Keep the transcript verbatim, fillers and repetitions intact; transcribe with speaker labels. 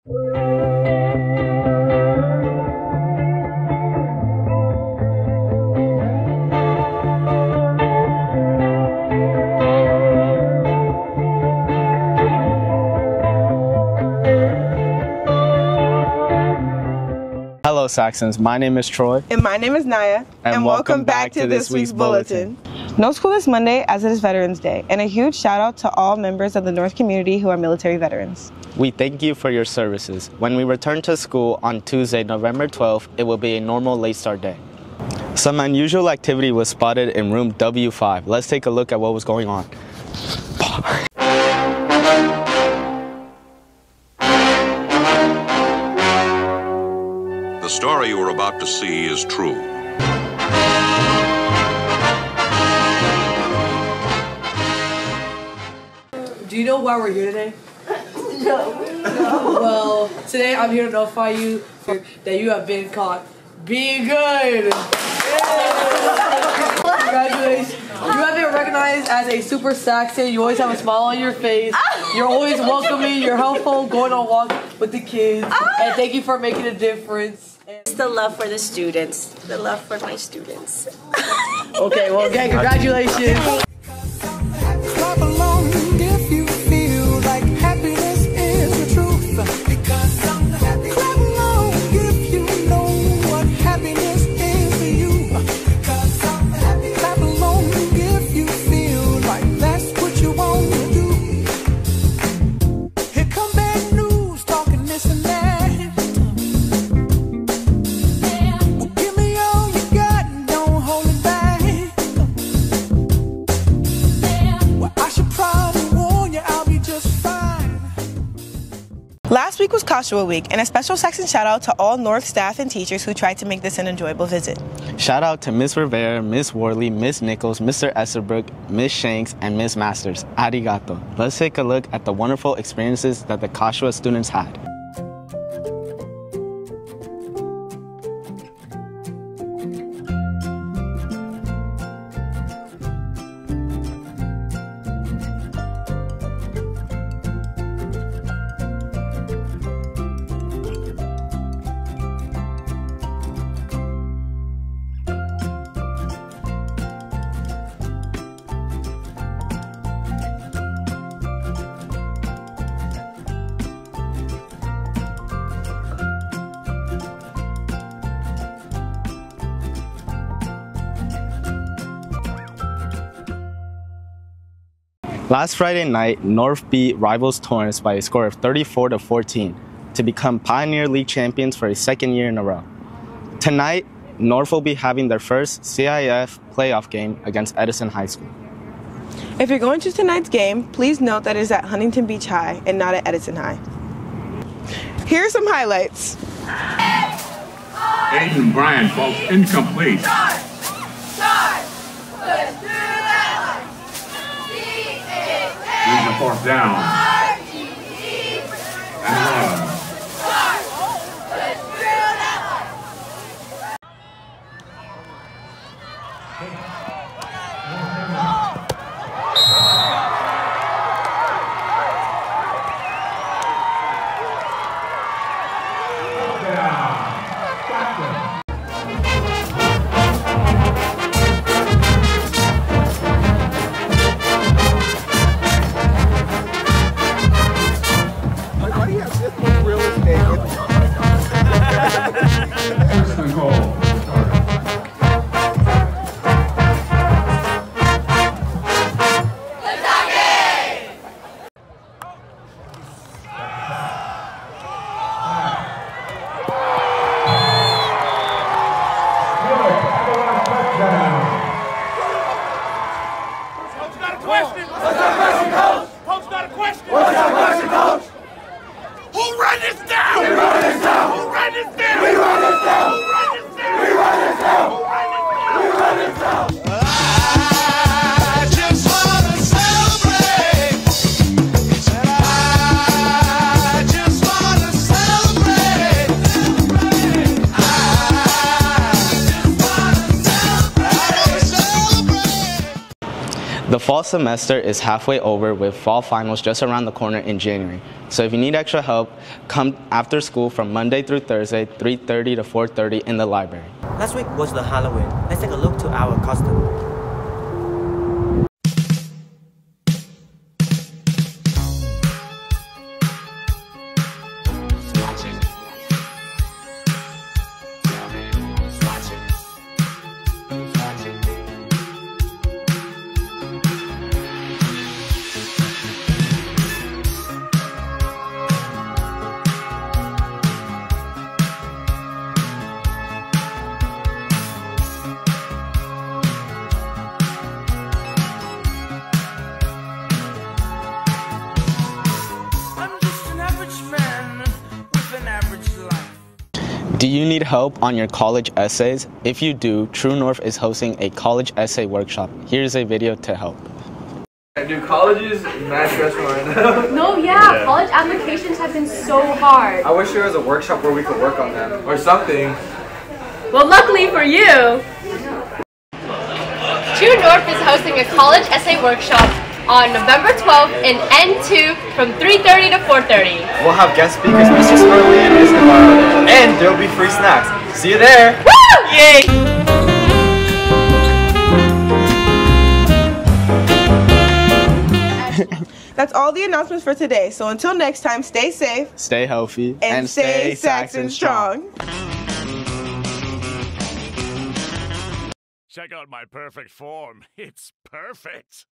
Speaker 1: Hello Saxons, my name is Troy.
Speaker 2: And my name is Naya.
Speaker 1: And, and welcome, welcome back, back to, to this week's Bulletin.
Speaker 2: Bulletin. No school this Monday as it is Veterans Day, and a huge shout out to all members of the North community who are military veterans.
Speaker 1: We thank you for your services. When we return to school on Tuesday, November twelfth, it will be a normal late start day. Some unusual activity was spotted in room W five. Let's take a look at what was going on.
Speaker 3: The story you are about to see is true.
Speaker 4: Do you know why we're here today? No. no. Well, today I'm here to notify you that you have been caught being good. Congratulations. You have been recognized as a super Saxon. You always have a smile on your face. You're always welcoming. You're helpful, going on walks with the kids. And thank you for making a difference.
Speaker 5: It's the love for the students. The love for my students.
Speaker 4: Okay, well, again, congratulations.
Speaker 6: Clap along if you feel like happiness is the truth. Because I'm happy. Clap along if you know what happiness is to you. Because I'm happy. Clap along if you feel like that's what you want to do. Here come bad news, talking this and that. Well, give me all you got and don't hold it back. Well, I should probably warn you, I'll be just fine.
Speaker 2: Last week was Joshua Week, and a special Saxon shout out to all North staff and teachers who tried to make this an enjoyable visit.
Speaker 1: Shout out to Miz Rivera, Miz Worley, Miz Nichols, Mister Esserbrook, Miz Shanks, and Miz Masters. Arigato. Let's take a look at the wonderful experiences that the Joshua students had. Last Friday night, North beat rivals Torrance by a score of thirty-four to fourteen to become Pioneer League champions for a second year in a row. Tonight, North will be having their first C I F playoff game against Edison High School.
Speaker 2: If you're going to tonight's game, please note that it is at Huntington Beach High and not at Edison High. Here are some highlights.
Speaker 7: Aiden Bryan, folks, incomplete.
Speaker 8: Start! Start! Let's do that!
Speaker 7: Here's the fourth down. And one. First and goal.
Speaker 1: The The fall semester is halfway over with fall finals just around the corner in January. So if you need extra help, come after school from Monday through Thursday, three thirty to four thirty in the library.
Speaker 9: Last week was the Halloween. Let's take a look to our costume.
Speaker 1: Do you need help on your college essays? If you do, True North is hosting a college essay workshop. Here's a video to help.
Speaker 10: Do colleges match restaurant?
Speaker 11: No, yeah, yeah, college applications have been so hard.
Speaker 10: I wish there was a workshop where we could work on that or something.
Speaker 11: Well, luckily for you, True North is hosting a college essay workshop on November twelfth in N two from three thirty to four thirty.
Speaker 10: We'll have guest speakers Mister Scarlett and Mister Navarro, and there'll be free snacks. See you there!
Speaker 11: Woo! Yay!
Speaker 2: That's all the announcements for today. So until next time, stay safe,
Speaker 1: stay healthy,
Speaker 2: and, and stay, stay Saxon strong.
Speaker 12: Check out my perfect form. It's perfect.